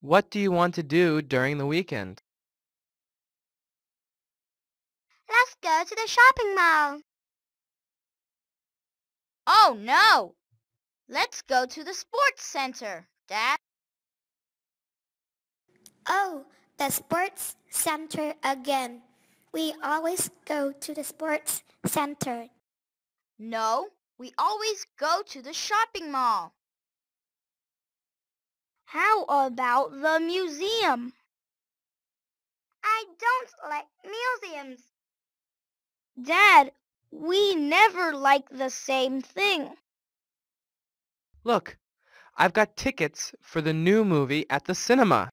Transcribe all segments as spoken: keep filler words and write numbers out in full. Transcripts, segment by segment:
What do you want to do during the weekend? Let's go to the shopping mall. Oh, no! Let's go to the sports center, Dad. Oh, the sports center again. We always go to the sports center. No, we always go to the shopping mall. How about the museum? I don't like museums. Dad, we never like the same thing. Look, I've got tickets for the new movie at the cinema.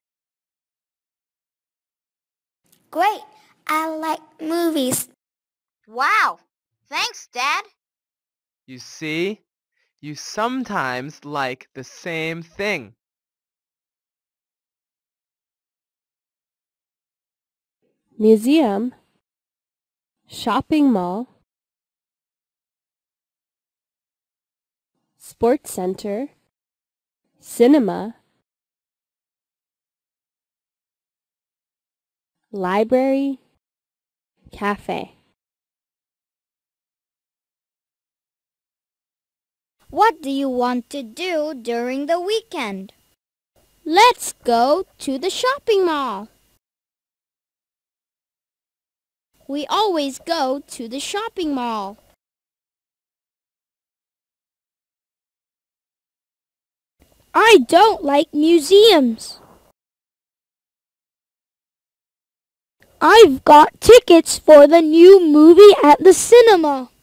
Great, I like movies. Wow! Thanks, Dad. You see, you sometimes like the same thing. Museum, shopping mall, sports center, cinema, library, cafe. What do you want to do during the weekend? Let's go to the shopping mall. We always go to the shopping mall. I don't like museums. I've got tickets for the new movie at the cinema.